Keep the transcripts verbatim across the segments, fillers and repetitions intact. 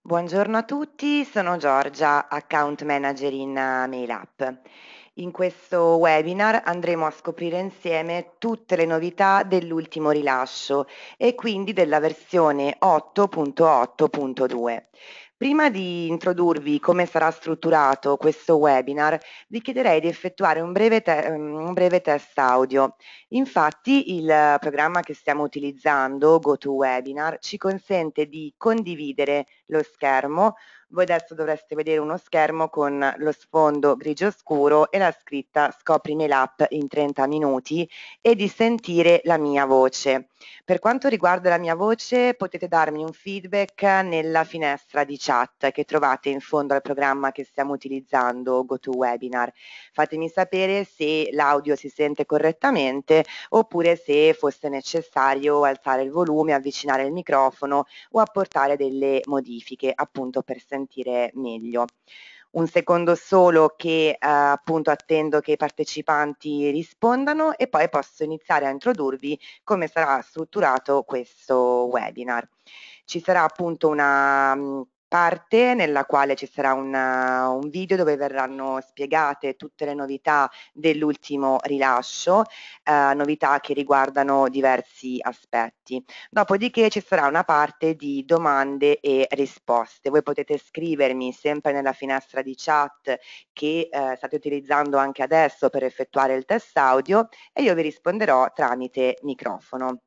Buongiorno a tutti, sono Giorgia, Account Manager in eh, MailUp. In questo webinar andremo a scoprire insieme tutte le novità dell'ultimo rilascio e quindi della versione otto punto otto punto due. Prima di introdurvi come sarà strutturato questo webinar, vi chiederei di effettuare un breve, te- un breve test audio. Infatti il programma che stiamo utilizzando, GoToWebinar, ci consente di condividere lo schermo. Voi adesso dovreste vedere uno schermo con lo sfondo grigio scuro e la scritta Scopri MailUp in trenta minuti e di sentire la mia voce. Per quanto riguarda la mia voce, potete darmi un feedback nella finestra di chat che trovate in fondo al programma che stiamo utilizzando, GoToWebinar. Fatemi sapere se l'audio si sente correttamente oppure se fosse necessario alzare il volume, avvicinare il microfono o apportare delle modifiche appunto per sentire meglio. Un secondo solo che eh, appunto attendo che i partecipanti rispondano e poi posso iniziare a introdurvi come sarà strutturato questo webinar. Ci sarà appunto una mh, parte nella quale ci sarà una, un video dove verranno spiegate tutte le novità dell'ultimo rilascio, eh, novità che riguardano diversi aspetti. Dopodiché ci sarà una parte di domande e risposte. Voi potete scrivermi sempre nella finestra di chat che eh, state utilizzando anche adesso per effettuare il test audio e io vi risponderò tramite microfono.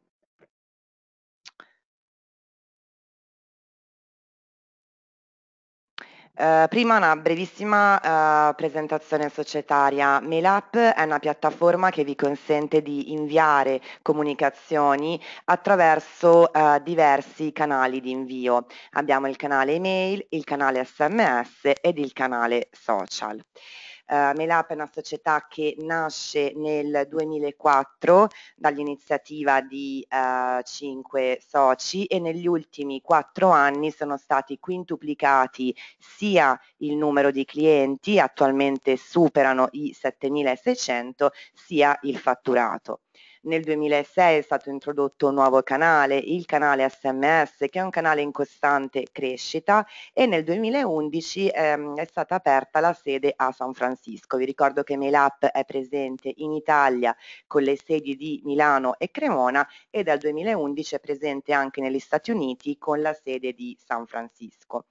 Eh, prima una brevissima eh, presentazione societaria. MailUp è una piattaforma che vi consente di inviare comunicazioni attraverso eh, diversi canali di invio. Abbiamo il canale email, il canale S M S ed il canale social. Uh, MailUp è una società che nasce nel duemilaquattro dall'iniziativa di uh, cinque soci e negli ultimi quattro anni sono stati quintuplicati sia il numero di clienti, attualmente superano i settemilaseicento, sia il fatturato. Nel duemilasei è stato introdotto un nuovo canale, il canale S M S, che è un canale in costante crescita, e nel duemilaundici ehm, è stata aperta la sede a San Francisco. Vi ricordo che MailUp è presente in Italia con le sedi di Milano e Cremona e dal duemilaundici è presente anche negli Stati Uniti con la sede di San Francisco.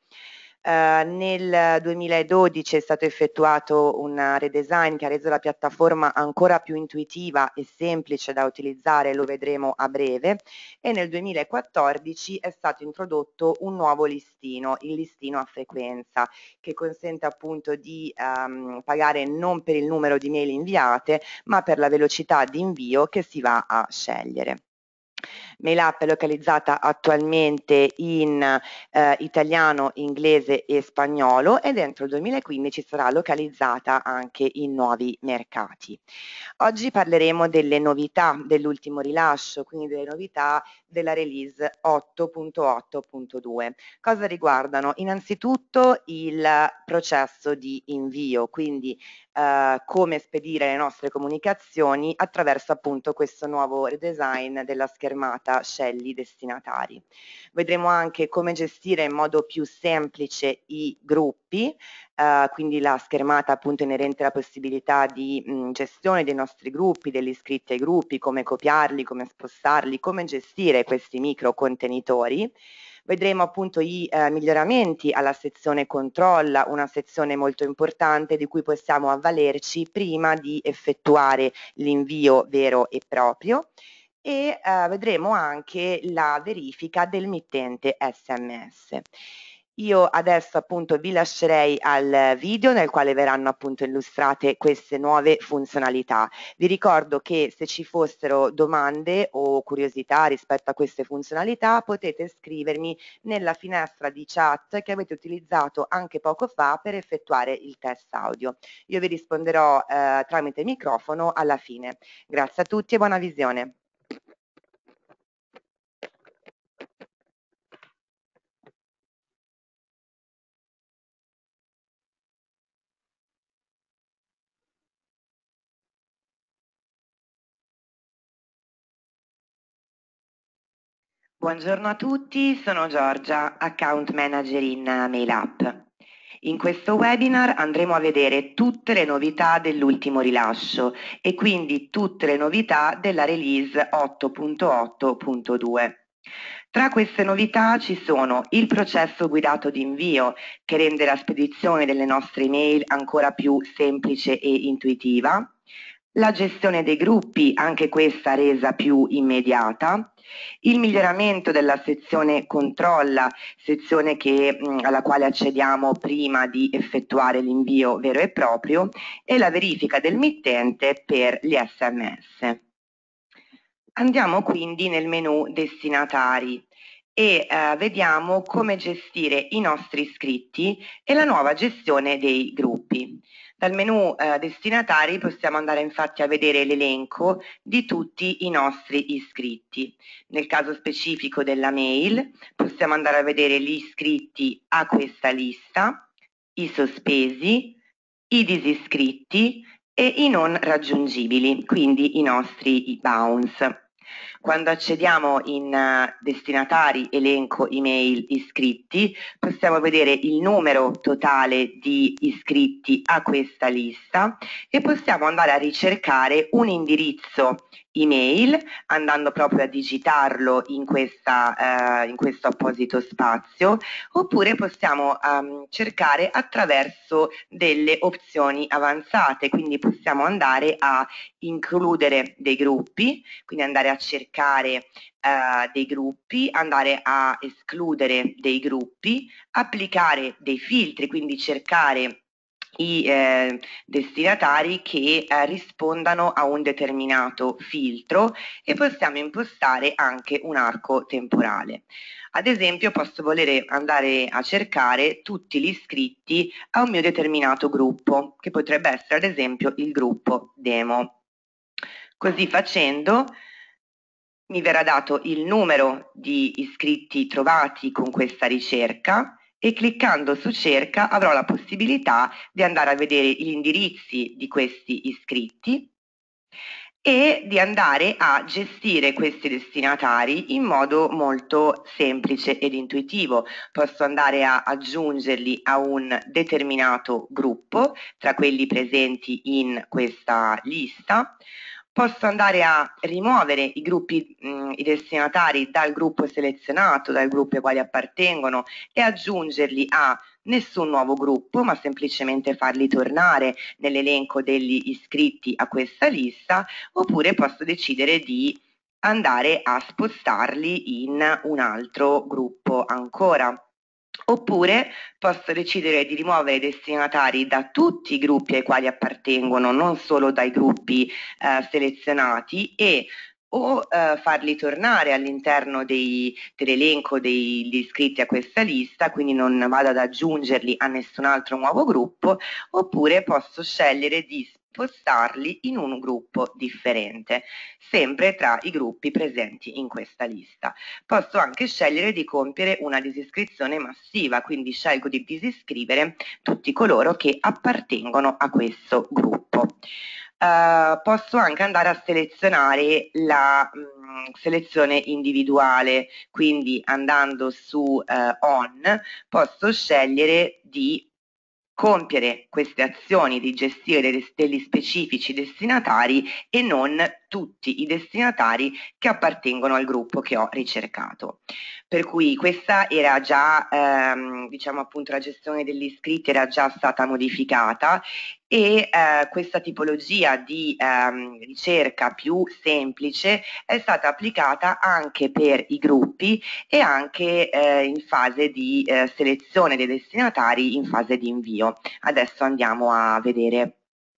Uh, nel duemiladodici è stato effettuato un redesign che ha reso la piattaforma ancora più intuitiva e semplice da utilizzare, lo vedremo a breve, e nel duemilaquattordici è stato introdotto un nuovo listino, il listino a frequenza, che consente appunto di um, pagare non per il numero di mail inviate, ma per la velocità di invio che si va a scegliere. MailUp è localizzata attualmente in eh, italiano, inglese e spagnolo e dentro il duemilaquindici sarà localizzata anche in nuovi mercati. Oggi parleremo delle novità dell'ultimo rilascio, quindi delle novità della release otto punto otto punto due. Cosa riguardano? Innanzitutto il processo di invio, quindi eh, come spedire le nostre comunicazioni attraverso appunto questo nuovo redesign della schermata Shelly destinatari. Vedremo anche come gestire in modo più semplice i gruppi, eh, quindi la schermata appunto inerente alla possibilità di mh, gestione dei nostri gruppi, degli iscritti ai gruppi, come copiarli, come spostarli, come gestire questi micro contenitori. Vedremo appunto i eh, miglioramenti alla sezione controlla, una sezione molto importante di cui possiamo avvalerci prima di effettuare l'invio vero e proprio, e eh, vedremo anche la verifica del mittente S M S. Io adesso appunto vi lascerei al video nel quale verranno appunto illustrate queste nuove funzionalità. Vi ricordo che se ci fossero domande o curiosità rispetto a queste funzionalità potete scrivermi nella finestra di chat che avete utilizzato anche poco fa per effettuare il test audio. Io vi risponderò eh, tramite microfono alla fine. Grazie a tutti e buona visione. Buongiorno a tutti, sono Giorgia, Account Manager in MailUp. In questo webinar andremo a vedere tutte le novità dell'ultimo rilascio e quindi tutte le novità della release otto punto otto punto due. Tra queste novità ci sono il processo guidato di invio, che rende la spedizione delle nostre email ancora più semplice e intuitiva, la gestione dei gruppi, anche questa resa più immediata, il miglioramento della sezione controlla, sezione che, mh, alla quale accediamo prima di effettuare l'invio vero e proprio, e la verifica del mittente per gli S M S. Andiamo quindi nel menu destinatari e eh, vediamo come gestire i nostri iscritti e la nuova gestione dei gruppi. Dal menu eh, destinatari possiamo andare infatti a vedere l'elenco di tutti i nostri iscritti. Nel caso specifico della mail possiamo andare a vedere gli iscritti a questa lista, i sospesi, i disiscritti e i non raggiungibili, quindi i nostri i bounce. Quando accediamo in uh, destinatari elenco email iscritti, possiamo vedere il numero totale di iscritti a questa lista e possiamo andare a ricercare un indirizzo email andando proprio a digitarlo in, questa, uh, in questo apposito spazio, oppure possiamo um, cercare attraverso delle opzioni avanzate, quindi possiamo andare a includere dei gruppi, quindi andare a cercare eh, dei gruppi, andare a escludere dei gruppi, applicare dei filtri, quindi cercare i eh, destinatari che eh, rispondano a un determinato filtro e possiamo impostare anche un arco temporale. Ad esempio posso volere andare a cercare tutti gli iscritti a un mio determinato gruppo, che potrebbe essere ad esempio il gruppo demo. Così facendo mi verrà dato il numero di iscritti trovati con questa ricerca e cliccando su cerca avrò la possibilità di andare a vedere gli indirizzi di questi iscritti e di andare a gestire questi destinatari in modo molto semplice ed intuitivo. Posso andare a aggiungerli a un determinato gruppo tra quelli presenti in questa lista. Posso andare a rimuovere i gruppi, mh, i destinatari dal gruppo selezionato, dal gruppo ai quali appartengono e aggiungerli a nessun nuovo gruppo, ma semplicemente farli tornare nell'elenco degli iscritti a questa lista, oppure posso decidere di andare a spostarli in un altro gruppo ancora. Oppure posso decidere di rimuovere i destinatari da tutti i gruppi ai quali appartengono, non solo dai gruppi eh, selezionati, e o eh, farli tornare all'interno dell'elenco degli iscritti a questa lista, quindi non vado ad aggiungerli a nessun altro nuovo gruppo, oppure posso scegliere di spostarli in un gruppo differente, sempre tra i gruppi presenti in questa lista. Posso anche scegliere di compiere una disiscrizione massiva, quindi scelgo di disiscrivere tutti coloro che appartengono a questo gruppo. Uh, posso anche andare a selezionare la mh, selezione individuale, quindi andando su uh, on posso scegliere di compiere queste azioni di gestire degli specifici destinatari e non tutti i destinatari che appartengono al gruppo che ho ricercato. Per cui questa era già, ehm, diciamo appunto la gestione degli iscritti era già stata modificata e eh, questa tipologia di ehm, ricerca più semplice è stata applicata anche per i gruppi e anche eh, in fase di eh, selezione dei destinatari in fase di invio. Adesso andiamo a vedere.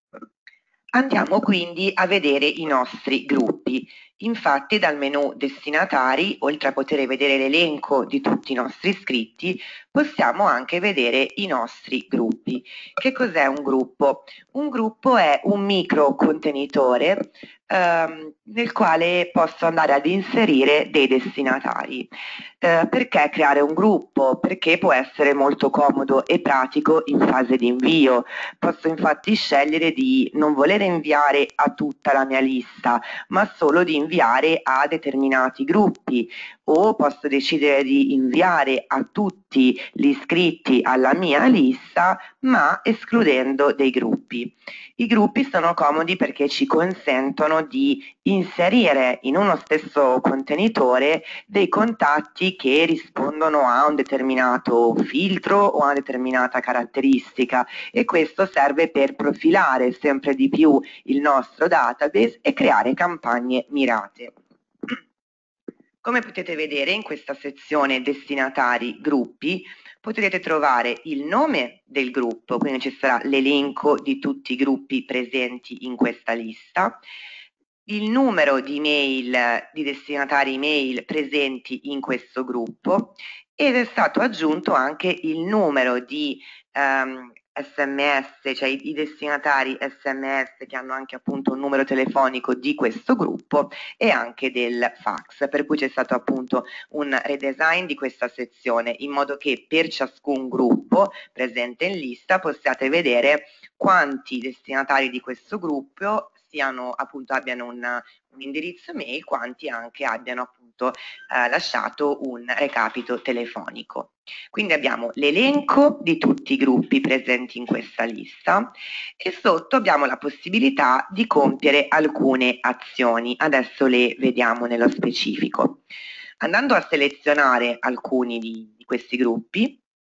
Andiamo quindi a vedere i nostri gruppi. Infatti dal menu destinatari, oltre a poter vedere l'elenco di tutti i nostri iscritti, possiamo anche vedere i nostri gruppi. Che cos'è un gruppo? Un gruppo è un micro contenitore ehm, nel quale posso andare ad inserire dei destinatari. Eh, perché creare un gruppo? Perché può essere molto comodo e pratico in fase di invio. Posso infatti scegliere di non voler inviare a tutta la mia lista, ma solo di inviare a determinati gruppi, o posso decidere di inviare a tutti gli iscritti alla mia lista, ma escludendo dei gruppi. I gruppi sono comodi perché ci consentono di inserire in uno stesso contenitore dei contatti che rispondono a un determinato filtro o a una determinata caratteristica, e questo serve per profilare sempre di più il nostro database e creare campagne mirate. Come potete vedere in questa sezione destinatari gruppi potrete trovare il nome del gruppo, quindi ci sarà l'elenco di tutti i gruppi presenti in questa lista, il numero di email, di destinatari email presenti in questo gruppo, ed è stato aggiunto anche il numero di um, sms, cioè i destinatari sms che hanno anche appunto un numero telefonico di questo gruppo, e anche del fax, per cui c'è stato appunto un redesign di questa sezione in modo che per ciascun gruppo presente in lista possiate vedere quanti destinatari di questo gruppo siano appunto abbiano un, un indirizzo mail, quanti anche abbiano appunto eh, lasciato un recapito telefonico. Quindi abbiamo l'elenco di tutti i gruppi presenti in questa lista e sotto abbiamo la possibilità di compiere alcune azioni. Adesso le vediamo nello specifico. Andando a selezionare alcuni di, di questi gruppi,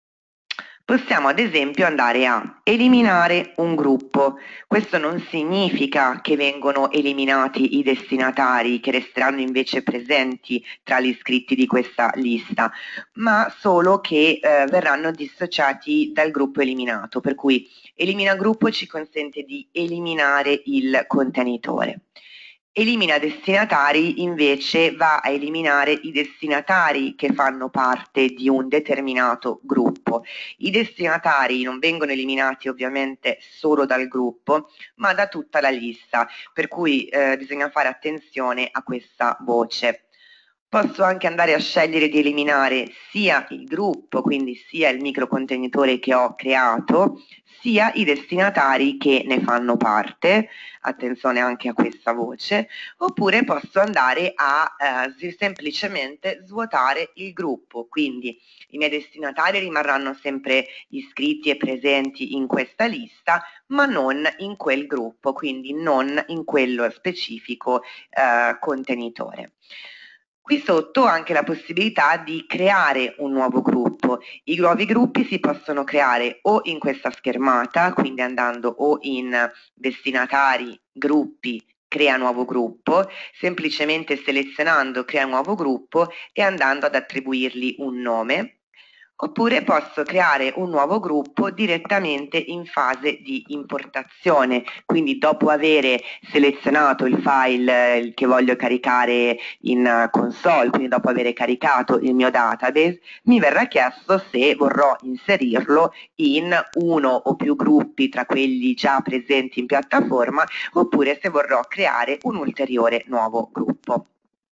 possiamo ad esempio andare a eliminare un gruppo. Questo non significa che vengono eliminati i destinatari, che resteranno invece presenti tra gli iscritti di questa lista, ma solo che eh, verranno dissociati dal gruppo eliminato, per cui elimina gruppo ci consente di eliminare il contenitore. Elimina destinatari invece va a eliminare i destinatari che fanno parte di un determinato gruppo. I destinatari non vengono eliminati ovviamente solo dal gruppo, ma da tutta la lista, per cui eh, bisogna fare attenzione a questa voce. Posso anche andare a scegliere di eliminare sia il gruppo, quindi sia il microcontenitore che ho creato, sia i destinatari che ne fanno parte, attenzione anche a questa voce, oppure posso andare a eh, semplicemente svuotare il gruppo, quindi i miei destinatari rimarranno sempre iscritti e presenti in questa lista, ma non in quel gruppo, quindi non in quello specifico eh, contenitore. Qui sotto ho anche la possibilità di creare un nuovo gruppo. I nuovi gruppi si possono creare o in questa schermata, quindi andando o in destinatari, gruppi, crea nuovo gruppo, semplicemente selezionando crea nuovo gruppo e andando ad attribuirgli un nome. Oppure posso creare un nuovo gruppo direttamente in fase di importazione, quindi dopo avere selezionato il file che voglio caricare in console, quindi dopo aver caricato il mio database, mi verrà chiesto se vorrò inserirlo in uno o più gruppi tra quelli già presenti in piattaforma, oppure se vorrò creare un ulteriore nuovo gruppo.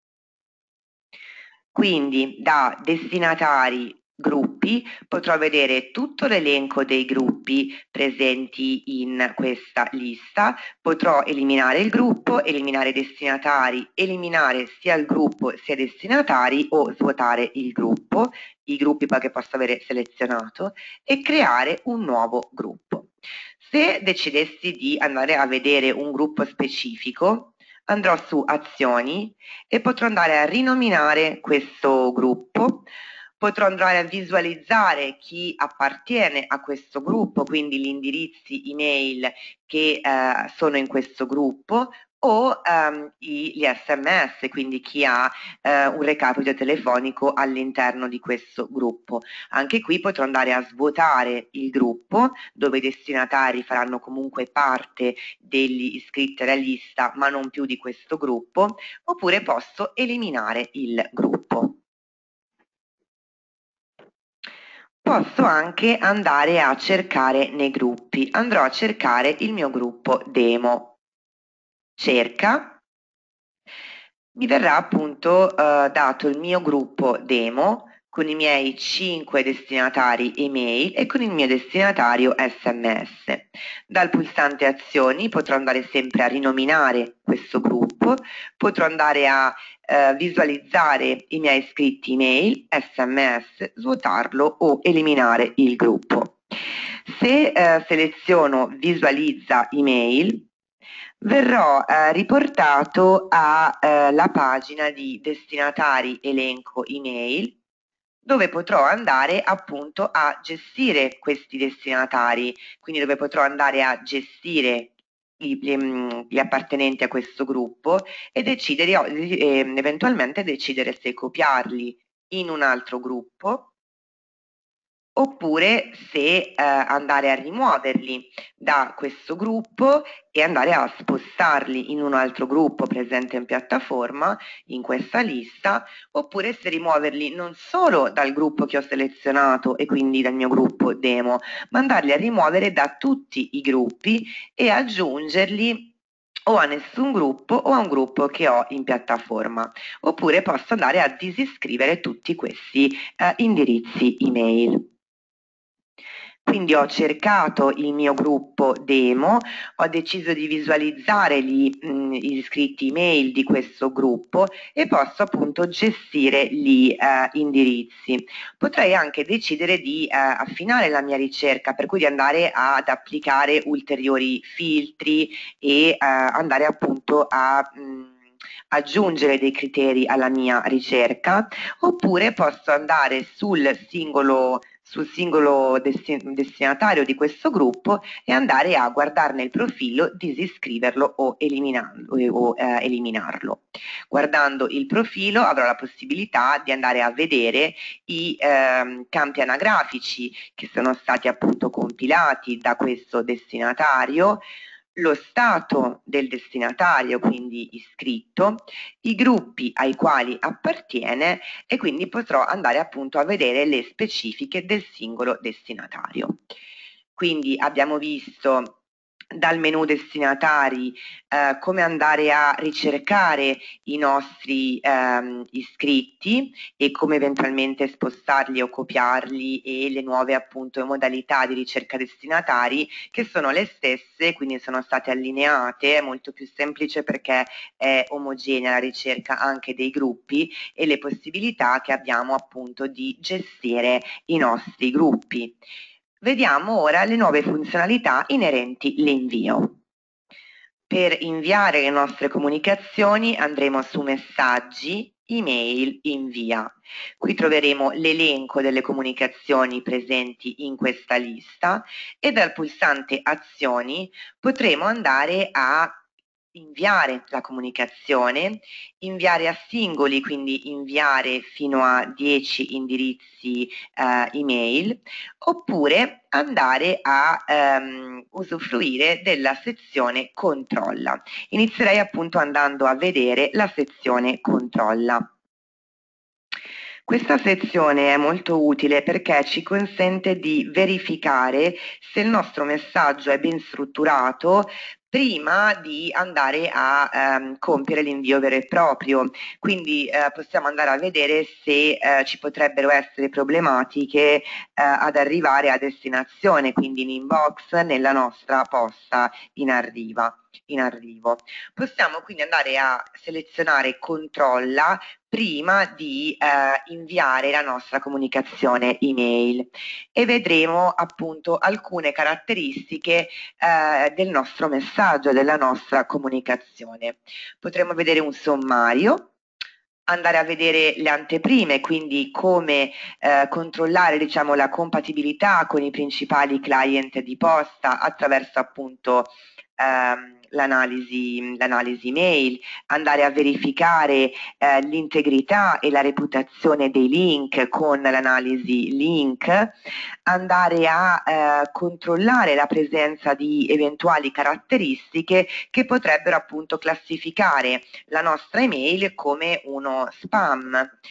Quindi da destinatari gruppi potrò vedere tutto l'elenco dei gruppi presenti in questa lista, potrò eliminare il gruppo, eliminare i destinatari, eliminare sia il gruppo sia i destinatari o svuotare il gruppo, i gruppi poi che posso avere selezionato, e creare un nuovo gruppo. Se decidessi di andare a vedere un gruppo specifico, andrò su azioni e potrò andare a rinominare questo gruppo, potrò andare a visualizzare chi appartiene a questo gruppo, quindi gli indirizzi email che eh, sono in questo gruppo, o um, gli sms, quindi chi ha eh, un recapito telefonico all'interno di questo gruppo. Anche qui potrò andare a svuotare il gruppo, dove i destinatari faranno comunque parte degli iscritti alla lista, ma non più di questo gruppo, oppure posso eliminare il gruppo. Posso anche andare a cercare nei gruppi. Andrò a cercare il mio gruppo demo. Cerca mi verrà appunto eh, dato il mio gruppo demo con i miei cinque destinatari email e con il mio destinatario S M S. Dal pulsante azioni potrò andare sempre a rinominare questo gruppo, potrò andare a eh, visualizzare i miei iscritti email, S M S, svuotarlo o eliminare il gruppo. Se eh, seleziono visualizza email, verrò eh, riportato alla eh, pagina di destinatari elenco email, dove potrò andare appunto a gestire questi destinatari, quindi dove potrò andare a gestire gli, gli appartenenti a questo gruppo e decidere, eh, eventualmente decidere se copiarli in un altro gruppo oppure se eh, andare a rimuoverli da questo gruppo e andare a spostarli in un altro gruppo presente in piattaforma, in questa lista, oppure se rimuoverli non solo dal gruppo che ho selezionato e quindi dal mio gruppo demo, ma andarli a rimuovere da tutti i gruppi e aggiungerli o a nessun gruppo o a un gruppo che ho in piattaforma, oppure posso andare a disiscrivere tutti questi eh, indirizzi email. Quindi ho cercato il mio gruppo demo, ho deciso di visualizzare gli, mh, gli iscritti email di questo gruppo e posso appunto gestire gli eh, indirizzi. Potrei anche decidere di eh, affinare la mia ricerca, per cui di andare ad applicare ulteriori filtri e eh, andare appunto a mh, aggiungere dei criteri alla mia ricerca, oppure posso andare sul singolo sul singolo destin destinatario di questo gruppo e andare a guardarne il profilo, disiscriverlo o eliminarlo, o, eh, eliminarlo. Guardando il profilo avrò la possibilità di andare a vedere i eh, campi anagrafici che sono stati appunto compilati da questo destinatario, lo stato del destinatario, quindi iscritto, i gruppi ai quali appartiene e quindi potrò andare appunto a vedere le specifiche del singolo destinatario. Quindi abbiamo visto dal menu destinatari eh, come andare a ricercare i nostri ehm, iscritti e come eventualmente spostarli o copiarli e le nuove appunto modalità di ricerca destinatari che sono le stesse, quindi sono state allineate, è molto più semplice perché è omogenea la ricerca anche dei gruppi e le possibilità che abbiamo appunto di gestire i nostri gruppi. Vediamo ora le nuove funzionalità inerenti l'invio. Per inviare le nostre comunicazioni andremo su Messaggi, Email, Invia. Qui troveremo l'elenco delle comunicazioni presenti in questa lista e dal pulsante Azioni potremo andare a inviare la comunicazione, inviare a singoli, quindi inviare fino a dieci indirizzi eh, email, oppure andare a ehm, usufruire della sezione controlla. Inizierei appunto andando a vedere la sezione controlla. Questa sezione è molto utile perché ci consente di verificare se il nostro messaggio è ben strutturato prima di andare a ehm, compiere l'invio vero e proprio. Quindi eh, possiamo andare a vedere se eh, ci potrebbero essere problematiche eh, ad arrivare a destinazione, quindi in inbox, nella nostra posta in arriva. In arrivo. Possiamo quindi andare a selezionare controlla prima di eh, inviare la nostra comunicazione email e vedremo appunto alcune caratteristiche eh, del nostro messaggio, della nostra comunicazione. Potremo vedere un sommario, andare a vedere le anteprime, quindi come eh, controllare diciamo, la compatibilità con i principali client di posta attraverso appunto ehm, l'analisi, l'analisi mail, andare a verificare eh, l'integrità e la reputazione dei link con l'analisi link, andare a eh, controllare la presenza di eventuali caratteristiche che potrebbero appunto classificare la nostra email come uno spam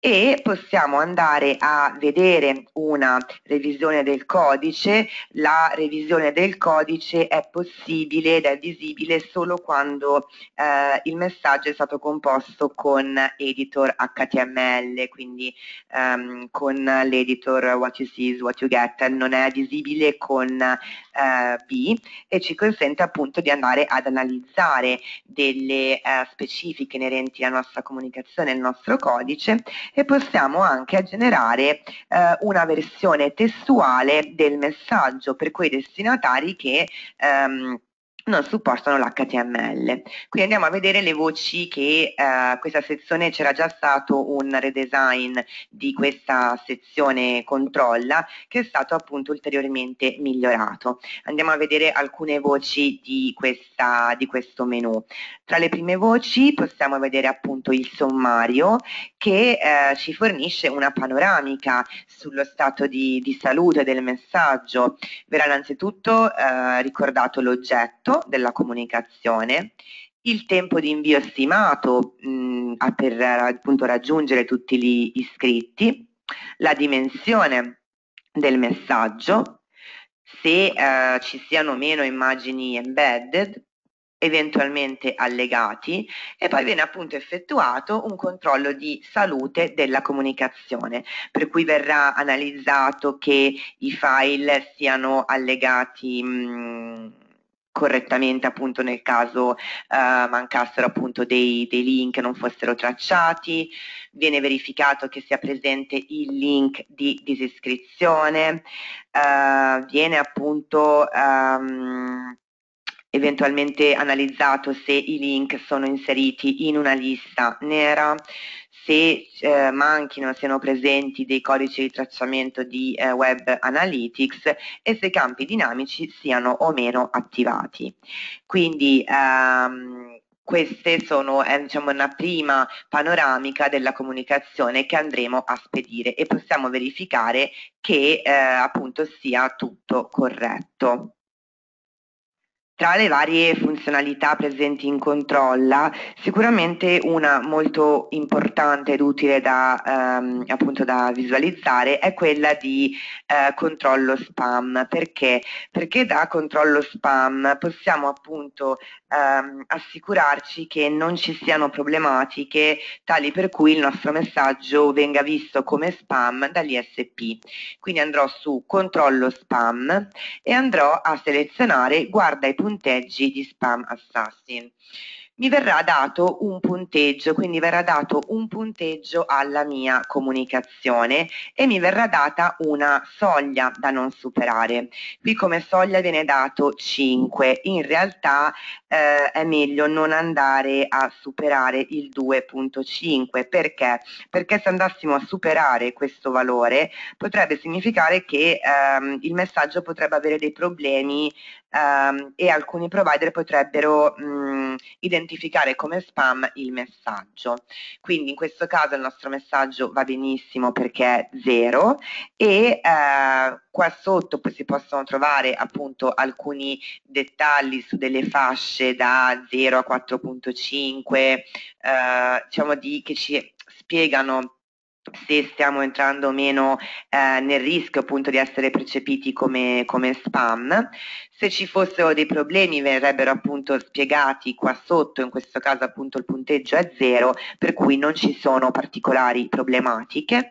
e possiamo andare a vedere una revisione del codice. La revisione del codice è possibile ed è visibile solo quando eh, il messaggio è stato composto con editor H T M L, quindi ehm, con l'editor what you see is what you get, non è visibile con eh, B, e ci consente appunto di andare ad analizzare delle eh, specifiche inerenti alla nostra comunicazione, al nostro codice, e possiamo anche generare eh, una versione testuale del messaggio per quei destinatari che ehm, non supportano l'H T M L. Quindi andiamo a vedere le voci che eh, questa sezione, c'era già stato un redesign di questa sezione controlla che è stato appunto ulteriormente migliorato. Andiamo a vedere alcune voci di, questa, di questo menu. Tra le prime voci possiamo vedere appunto il sommario che eh, ci fornisce una panoramica sullo stato di, di salute del messaggio. Verrà innanzitutto eh, ricordato l'oggetto della comunicazione, il tempo di invio stimato mh, per appunto raggiungere tutti gli iscritti, la dimensione del messaggio, se eh, ci siano o meno immagini embedded, eventualmente allegati, e poi viene appunto effettuato un controllo di salute della comunicazione, per cui verrà analizzato che i file siano allegati mh, correttamente, appunto nel caso eh, mancassero appunto dei, dei link, non fossero tracciati, viene verificato che sia presente il link di disiscrizione, eh, viene appunto um, eventualmente analizzato se i link sono inseriti in una lista nera, se eh, manchino, siano presenti dei codici di tracciamento di eh, Web Analytics e se i campi dinamici siano o meno attivati. Quindi ehm, queste sono è, diciamo, una prima panoramica della comunicazione che andremo a spedire e possiamo verificare che eh, appunto sia tutto corretto. Tra le varie funzionalità presenti in controlla, sicuramente una molto importante ed utile da, ehm, appunto da visualizzare è quella di eh, controllo spam. Perché? Perché da controllo spam possiamo appunto ehm, assicurarci che non ci siano problematiche tali per cui il nostro messaggio venga visto come spam dall'I S P. Quindi andrò su controllo spam e andrò a selezionare guarda i punteggi di Spam Assassin. Mi verrà dato un punteggio, quindi verrà dato un punteggio alla mia comunicazione e mi verrà data una soglia da non superare. Qui come soglia viene dato cinque, in realtà eh, è meglio non andare a superare il due virgola cinque. Perché? Perché se andassimo a superare questo valore potrebbe significare che ehm, il messaggio potrebbe avere dei problemi ehm, e alcuni provider potrebbero mh, identificare come spam il messaggio. Quindi in questo caso il nostro messaggio va benissimo perché è zero e eh, qua sotto poi si possono trovare appunto alcuni dettagli su delle fasce da zero a quattro virgola cinque, eh, diciamo di, che ci spiegano se stiamo entrando o meno eh, nel rischio appunto di essere percepiti come, come spam. Se ci fossero dei problemi verrebbero appunto spiegati qua sotto, in questo caso appunto il punteggio è zero, per cui non ci sono particolari problematiche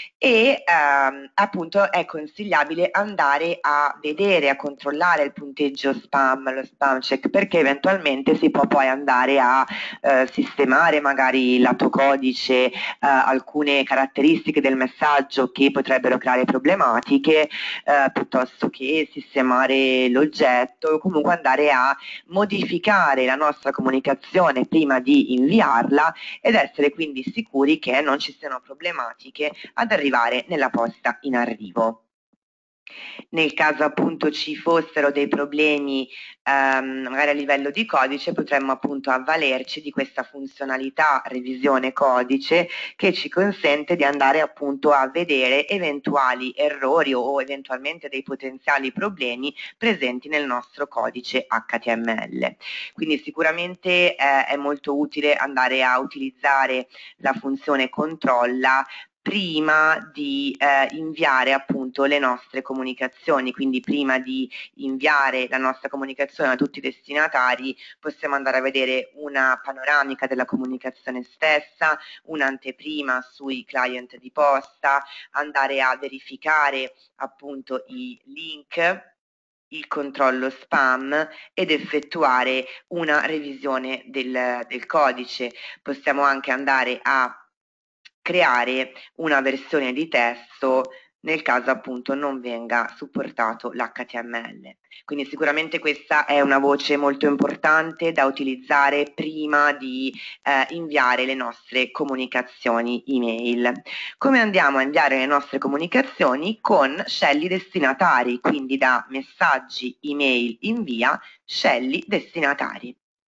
e ehm, appunto è consigliabile andare a vedere, a controllare il punteggio spam, lo spam check, perché eventualmente si può poi andare a eh, sistemare magari il lato codice eh, alcune caratteristiche del messaggio che potrebbero creare problematiche eh, piuttosto che sistemare l'oggetto o comunque andare a modificare la nostra comunicazione prima di inviarla ed essere quindi sicuri che non ci siano problematiche ad arrivare nella posta in arrivo. Nel caso appunto ci fossero dei problemi ehm, magari a livello di codice, potremmo appunto avvalerci di questa funzionalità revisione codice che ci consente di andare appunto a vedere eventuali errori o eventualmente dei potenziali problemi presenti nel nostro codice H T M L. Quindi sicuramente eh, è molto utile andare a utilizzare la funzione controlla prima di eh, inviare appunto le nostre comunicazioni, quindi prima di inviare la nostra comunicazione a tutti i destinatari possiamo andare a vedere una panoramica della comunicazione stessa, un'anteprima sui client di posta, andare a verificare appunto i link, il controllo spam ed effettuare una revisione del, del codice. Possiamo anche andare a creare una versione di testo nel caso appunto non venga supportato l'H T M L. Quindi sicuramente questa è una voce molto importante da utilizzare prima di eh, inviare le nostre comunicazioni email. Come andiamo a inviare le nostre comunicazioni? Con scelli destinatari, quindi da messaggi email invia, scelli destinatari.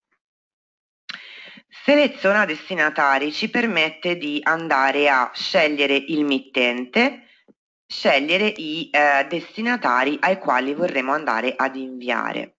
Seleziona destinatari ci permette di andare a scegliere il mittente, scegliere i eh, destinatari ai quali vorremmo andare ad inviare.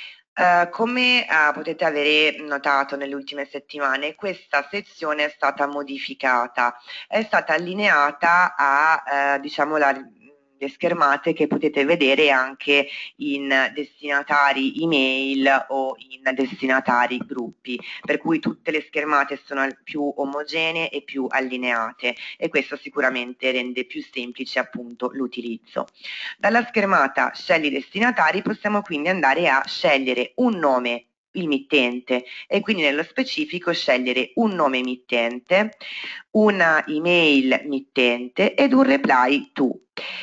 Uh, come uh, potete avere notato nelle ultime settimane, questa sezione è stata modificata, è stata allineata a uh, diciamo la, le schermate che potete vedere anche in destinatari email o in destinatari gruppi, per cui tutte le schermate sono più omogenee e più allineate e questo sicuramente rende più semplice appunto l'utilizzo. Dalla schermata scegli destinatari possiamo quindi andare a scegliere un nome, il mittente, e quindi nello specifico scegliere un nome emittente, una email mittente ed un reply to.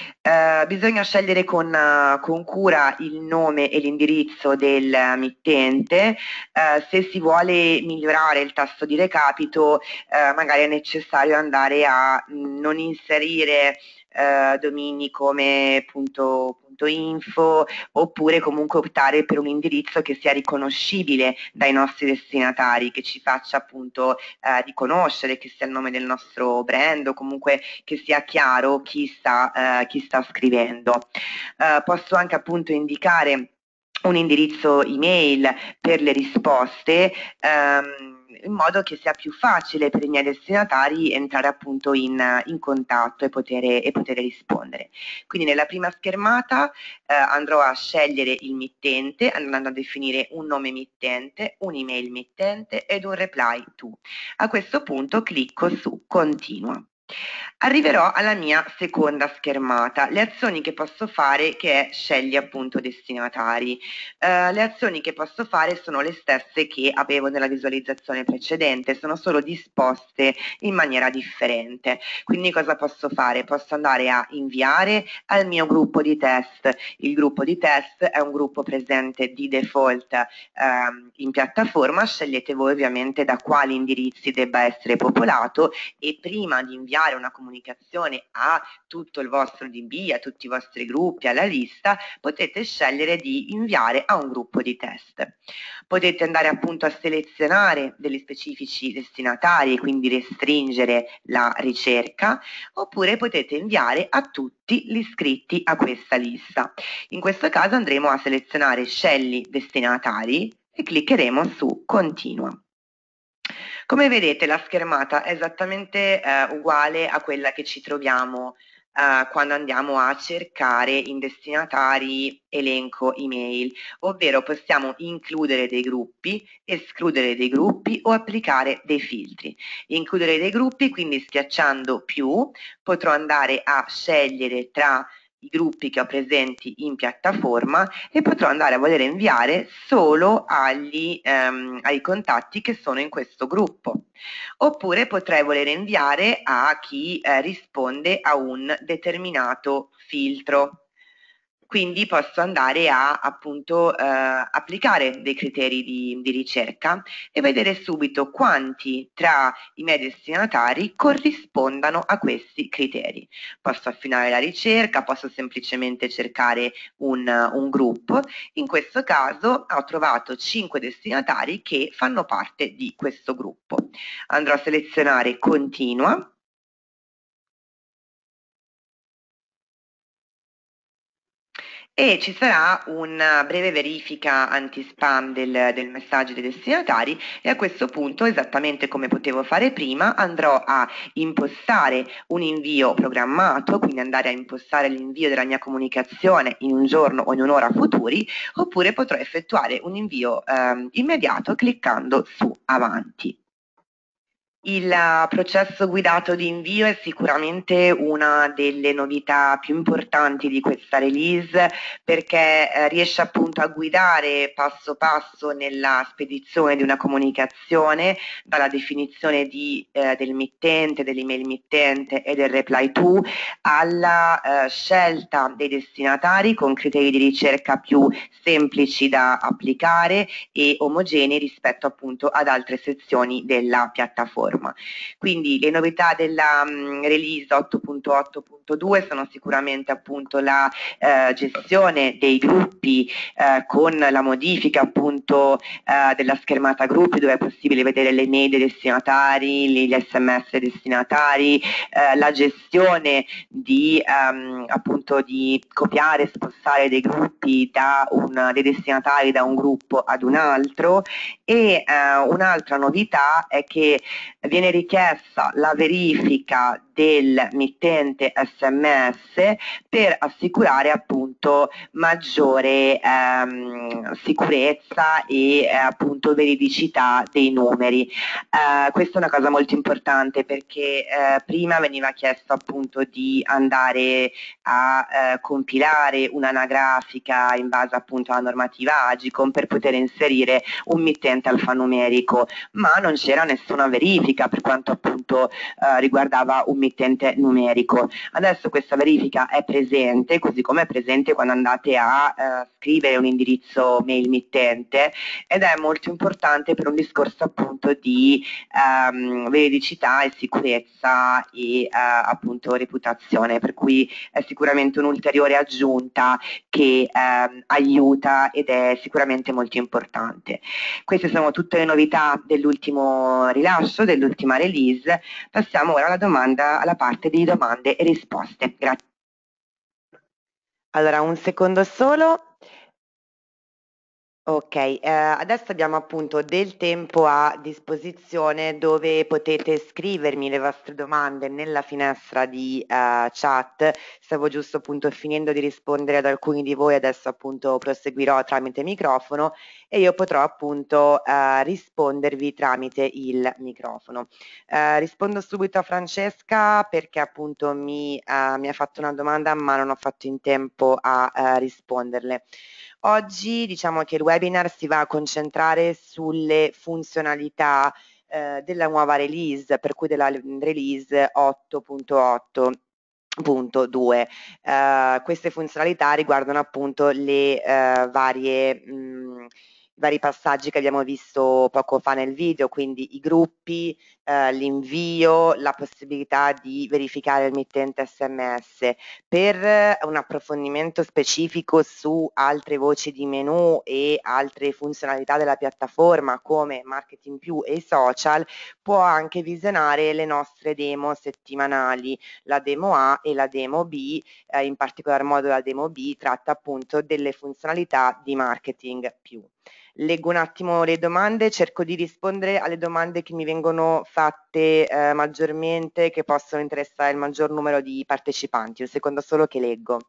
Uh, bisogna scegliere con, uh, con cura il nome e l'indirizzo del mittente. Uh, se si vuole migliorare il tasto di recapito, uh, magari è necessario andare a mh, non inserire uh, domini come punto, punto info oppure comunque optare per un indirizzo che sia riconoscibile dai nostri destinatari, che ci faccia appunto uh, riconoscere che sia il nome del nostro brand o comunque che sia chiaro chi sta, uh, chi sta scrivendo. Uh, posso anche appunto indicare un indirizzo email per le risposte um, in modo che sia più facile per i miei destinatari entrare appunto in, in contatto e poter, e poter rispondere. Quindi nella prima schermata eh, andrò a scegliere il mittente andando a definire un nome mittente, un'email mittente ed un reply to. A questo punto clicco su continua. Arriverò alla mia seconda schermata, le azioni che posso fare che è scegli appunto destinatari. Uh, le azioni che posso fare sono le stesse che avevo nella visualizzazione precedente, sono solo disposte in maniera differente. Quindi cosa posso fare? Posso andare a inviare al mio gruppo di test. Il gruppo di test è un gruppo presente di default um, in piattaforma, scegliete voi ovviamente da quali indirizzi debba essere popolato e prima di inviare una comunicazione a tutto il vostro D B, a tutti i vostri gruppi, alla lista, potete scegliere di inviare a un gruppo di test. Potete andare appunto a selezionare degli specifici destinatari e quindi restringere la ricerca, oppure potete inviare a tutti gli iscritti a questa lista. In questo caso andremo a selezionare scegli destinatari e cliccheremo su continua. Come vedete la schermata è esattamente eh, uguale a quella che ci troviamo eh, quando andiamo a cercare in destinatari elenco email, ovvero possiamo includere dei gruppi, escludere dei gruppi o applicare dei filtri. Includere dei gruppi, quindi schiacciando più, potrò andare a scegliere tra i gruppi che ho presenti in piattaforma e potrò andare a voler inviare solo agli, ehm, ai contatti che sono in questo gruppo. Oppure potrei voler inviare a chi eh, risponde a un determinato filtro. Quindi posso andare a appunto eh, applicare dei criteri di, di ricerca e vedere subito quanti tra i miei destinatari corrispondano a questi criteri. Posso affinare la ricerca, posso semplicemente cercare un, un gruppo. In questo caso ho trovato cinque destinatari che fanno parte di questo gruppo. Andrò a selezionare continua. E ci sarà una breve verifica anti-spam del, del messaggio dei destinatari e a questo punto, esattamente come potevo fare prima, andrò a impostare un invio programmato, quindi andare a impostare l'invio della mia comunicazione in un giorno o in un'ora futuri, oppure potrò effettuare un invio eh, immediato cliccando su avanti. Il processo guidato di invio è sicuramente una delle novità più importanti di questa release perché eh, riesce appunto a guidare passo passo nella spedizione di una comunicazione dalla definizione di, eh, del mittente, dell'email mittente e del reply to alla eh, scelta dei destinatari con criteri di ricerca più semplici da applicare e omogenei rispetto appunto ad altre sezioni della piattaforma. Quindi le novità della um, release otto punto otto punto due sono sicuramente appunto la eh, gestione dei gruppi eh, con la modifica appunto eh, della schermata gruppi dove è possibile vedere le mail dei destinatari, gli sms dei destinatari, eh, la gestione di um, appunto di copiare e spostare dei gruppi da un, dei destinatari da un gruppo ad un altro e eh, un'altra novità è che viene richiesta la verifica del mittente sms per assicurare appunto maggiore ehm, sicurezza e eh, appunto veridicità dei numeri. Eh, questa è una cosa molto importante perché eh, prima veniva chiesto appunto di andare a eh, compilare un'anagrafica in base appunto alla normativa Agicom per poter inserire un mittente alfanumerico, ma non c'era nessuna verifica per quanto appunto eh, riguardava un mittente numerico. Adesso questa verifica è presente, così come è presente quando andate a eh, scrivere un indirizzo mail mittente ed è molto importante per un discorso appunto di ehm, veridicità e sicurezza e eh, appunto reputazione, per cui è sicuramente un'ulteriore aggiunta che ehm, aiuta ed è sicuramente molto importante. Queste sono tutte le novità dell'ultimo rilascio, dell'ultima release. Passiamo ora alla domanda, alla parte di domande e risposte. Grazie. Allora, un secondo solo. Ok, eh, adesso abbiamo appunto del tempo a disposizione dove potete scrivermi le vostre domande nella finestra di eh, chat. Stavo giusto appunto finendo di rispondere ad alcuni di voi, adesso appunto proseguirò tramite microfono e io potrò appunto eh, rispondervi tramite il microfono. Eh, rispondo subito a Francesca perché appunto mi, eh, mi ha fatto una domanda ma non ho fatto in tempo a eh, risponderle. Oggi diciamo che il webinar si va a concentrare sulle funzionalità eh, della nuova release, per cui della release otto punto otto punto due. Uh, queste funzionalità riguardano appunto le uh, varie mh, vari passaggi che abbiamo visto poco fa nel video, quindi i gruppi, uh, l'invio, la possibilità di verificare il mittente sms. Per un approfondimento specifico su altre voci di menu e altre funzionalità della piattaforma come marketing più e social, può anche visionare le nostre demo settimanali, la demo A e la demo B, eh, in particolar modo la demo B tratta appunto delle funzionalità di marketing più. Leggo un attimo le domande, cerco di rispondere alle domande che mi vengono fatte eh, maggiormente, che possono interessare il maggior numero di partecipanti. Un secondo solo che leggo.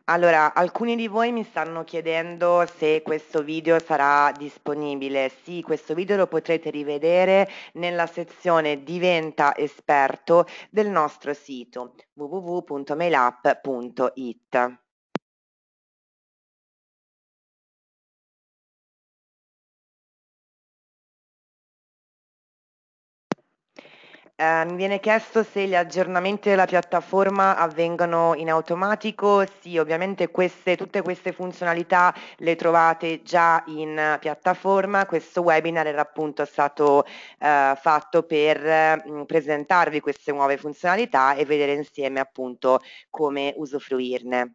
Allora, alcuni di voi mi stanno chiedendo se questo video sarà disponibile. Sì, questo video lo potrete rivedere nella sezione Diventa esperto del nostro sito w w w punto mailapp punto it. Eh, mi viene chiesto se gli aggiornamenti della piattaforma avvengono in automatico. Sì, ovviamente queste, tutte queste funzionalità le trovate già in eh, piattaforma. Questo webinar era appunto stato eh, fatto per eh, presentarvi queste nuove funzionalità e vedere insieme appunto come usufruirne.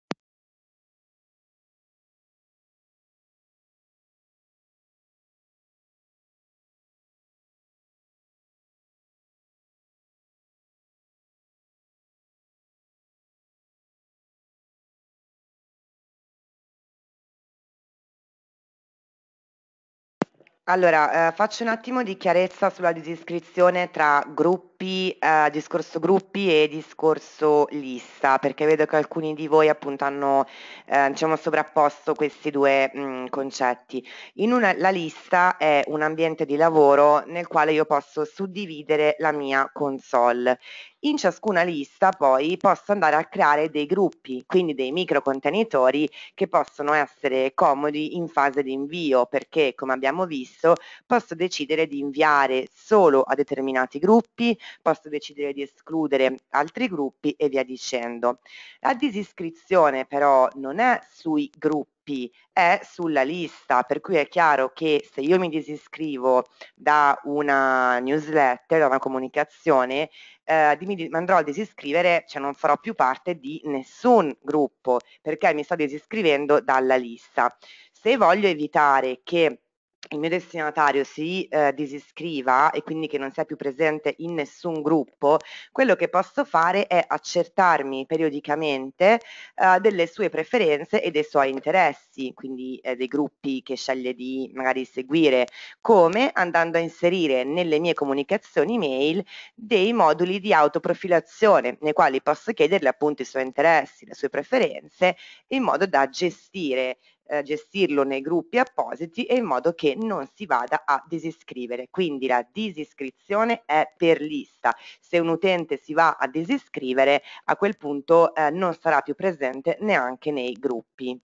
Allora, ehm, faccio un attimo di chiarezza sulla disiscrizione tra gruppi, ehm, discorso gruppi e discorso lista, perché vedo che alcuni di voi appunto hanno, ehm, diciamo sovrapposto questi due, mhmm, concetti. In una la lista è un ambiente di lavoro nel quale io posso suddividere la mia console. In ciascuna lista poi posso andare a creare dei gruppi, quindi dei micro contenitori che possono essere comodi in fase di invio, perché come abbiamo visto posso decidere di inviare solo a determinati gruppi, posso decidere di escludere altri gruppi e via dicendo. La disiscrizione però non è sui gruppi, è sulla lista, per cui è chiaro che se io mi disiscrivo da una newsletter, da una comunicazione, eh, mi andrò a disiscrivere, cioè non farò più parte di nessun gruppo, perché mi sto disiscrivendo dalla lista. Se voglio evitare che il mio destinatario si eh, disiscriva e quindi che non sia più presente in nessun gruppo, quello che posso fare è accertarmi periodicamente eh, delle sue preferenze e dei suoi interessi, quindi eh, dei gruppi che sceglie di magari seguire, come andando a inserire nelle mie comunicazioni mail dei moduli di autoprofilazione nei quali posso chiederle appunto i suoi interessi, le sue preferenze, in modo da gestire eh, gestirlo nei gruppi appositi e in modo che non si vada a disiscrivere. Quindi la disiscrizione è per lista. Se un utente si va a disiscrivere, a quel punto eh, non sarà più presente neanche nei gruppi.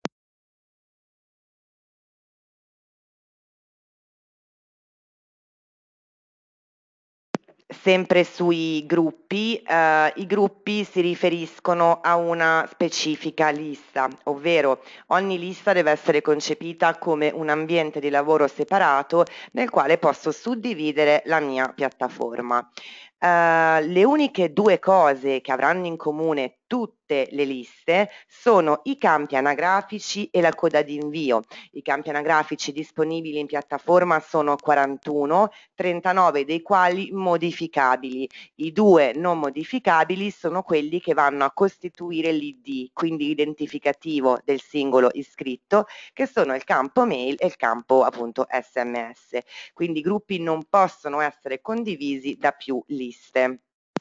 Sempre sui gruppi, eh, i gruppi si riferiscono a una specifica lista, ovvero ogni lista deve essere concepita come un ambiente di lavoro separato nel quale posso suddividere la mia piattaforma. Uh, le uniche due cose che avranno in comune tutte le liste sono i campi anagrafici e la coda di invio. I campi anagrafici disponibili in piattaforma sono quarantuno, trentanove dei quali modificabili. I due non modificabili sono quelli che vanno a costituire l'I D, quindi l'identificativo del singolo iscritto, che sono il campo mail e il campo appunto S M S. Quindi i gruppi non possono essere condivisi da più liste.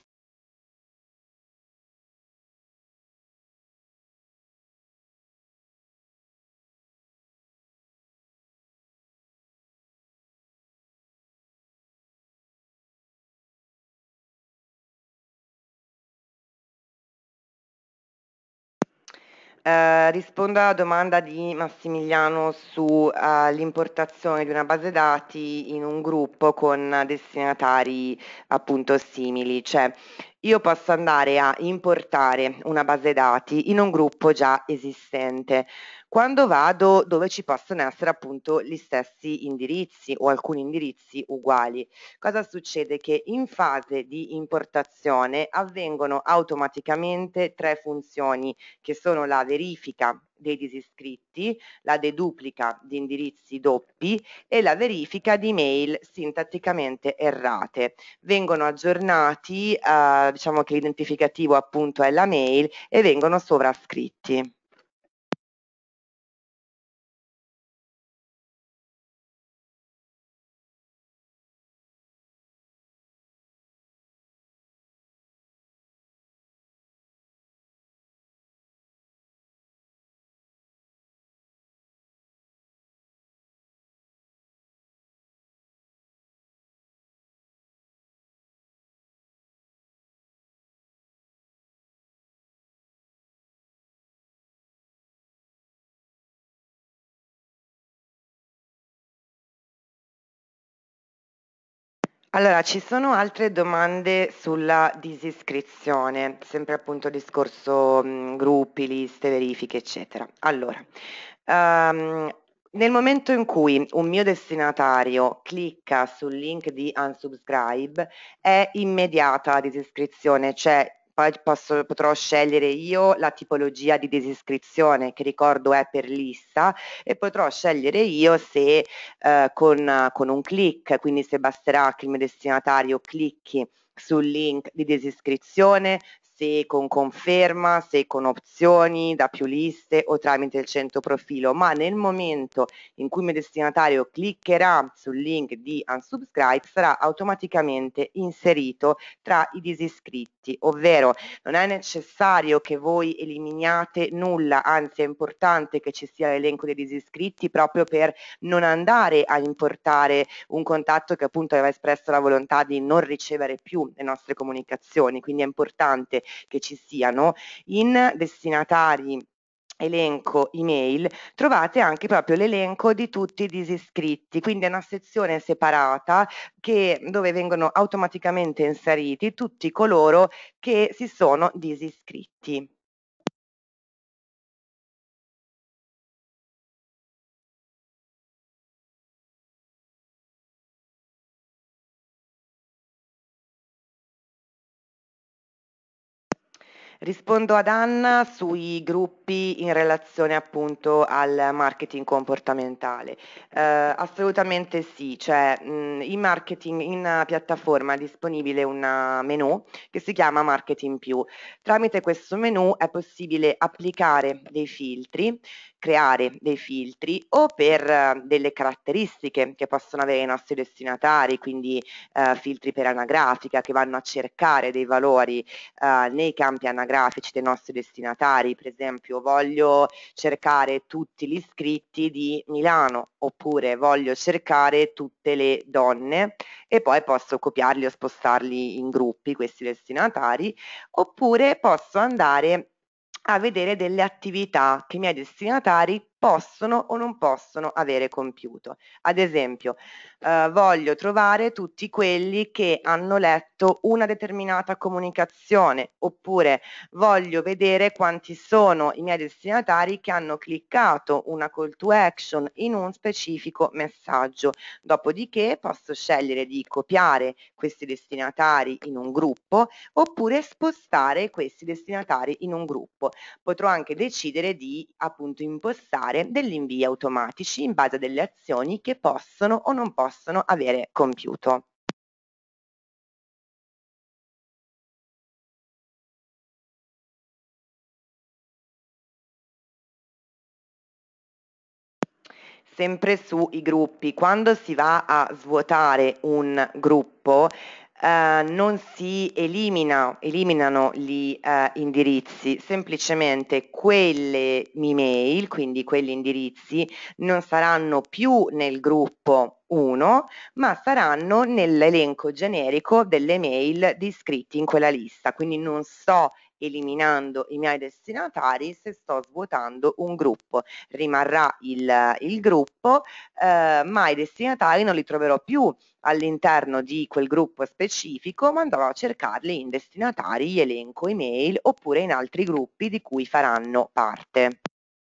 Eh, rispondo alla domanda di Massimiliano sull'importazione di una base dati in un gruppo con destinatari appunto simili, cioè io posso andare a importare una base dati in un gruppo già esistente. Quando vado dove ci possono essere appunto gli stessi indirizzi o alcuni indirizzi uguali, cosa succede? Che in fase di importazione avvengono automaticamente tre funzioni che sono la verifica dei disiscritti, la deduplica di indirizzi doppi e la verifica di mail sintatticamente errate. Vengono aggiornati, eh, diciamo che l'identificativo appunto è la mail e vengono sovrascritti. Allora, ci sono altre domande sulla disiscrizione, sempre appunto discorso mh, gruppi, liste, verifiche, eccetera. Allora, ehm, nel momento in cui un mio destinatario clicca sul link di unsubscribe, è immediata la disiscrizione, cioè poi posso- potrò scegliere io la tipologia di disiscrizione, che ricordo è per lista, e potrò scegliere io se eh, con, con un click, quindi se basterà che il mio destinatario clicchi sul link di disiscrizione, se con conferma, se con opzioni da più liste o tramite il centro profilo, ma nel momento in cui il mio destinatario cliccherà sul link di unsubscribe sarà automaticamente inserito tra i disiscritti, ovvero non è necessario che voi eliminiate nulla, anzi è importante che ci sia l'elenco dei disiscritti proprio per non andare a importare un contatto che appunto aveva espresso la volontà di non ricevere più le nostre comunicazioni, quindi è importante che ci siano in destinatari elenco email trovate anche proprio l'elenco di tutti i disiscritti, quindi è una sezione separata che, dove vengono automaticamente inseriti tutti coloro che si sono disiscritti. Rispondo ad Anna sui gruppi in relazione appunto al marketing comportamentale. Eh, assolutamente sì, cioè mh, in marketing in una piattaforma è disponibile un menu che si chiama Marketing Più. Tramite questo menu è possibile applicare dei filtri, creare dei filtri o per eh, delle caratteristiche che possono avere i nostri destinatari, quindi eh, filtri per anagrafica che vanno a cercare dei valori eh, nei campi anagrafici dei nostri destinatari, per esempio voglio cercare tutti gli iscritti di Milano oppure voglio cercare tutte le donne e poi posso copiarli o spostarli in gruppi questi destinatari, oppure posso andare a vedere delle attività che i miei destinatari possono o non possono avere compiuto. Ad esempio, eh, voglio trovare tutti quelli che hanno letto una determinata comunicazione, oppure voglio vedere quanti sono i miei destinatari che hanno cliccato una call to action in un specifico messaggio. Dopodiché posso scegliere di copiare questi destinatari in un gruppo oppure spostare questi destinatari in un gruppo. Potrò anche decidere di appunto impostare degli invii automatici in base a delle azioni che possono o non possono avere compiuto. Sempre sui gruppi, quando si va a svuotare un gruppo, eh, non si elimina, eliminano gli eh, indirizzi, semplicemente quelle email, quindi quegli indirizzi, non saranno più nel gruppo uno, ma saranno nell'elenco generico delle mail di iscritti in quella lista. Quindi non sto eliminando i miei destinatari se sto svuotando un gruppo. Rimarrà il, il gruppo, eh, ma i destinatari non li troverò più all'interno di quel gruppo specifico, ma andrò a cercarli in destinatari, elenco email oppure in altri gruppi di cui faranno parte.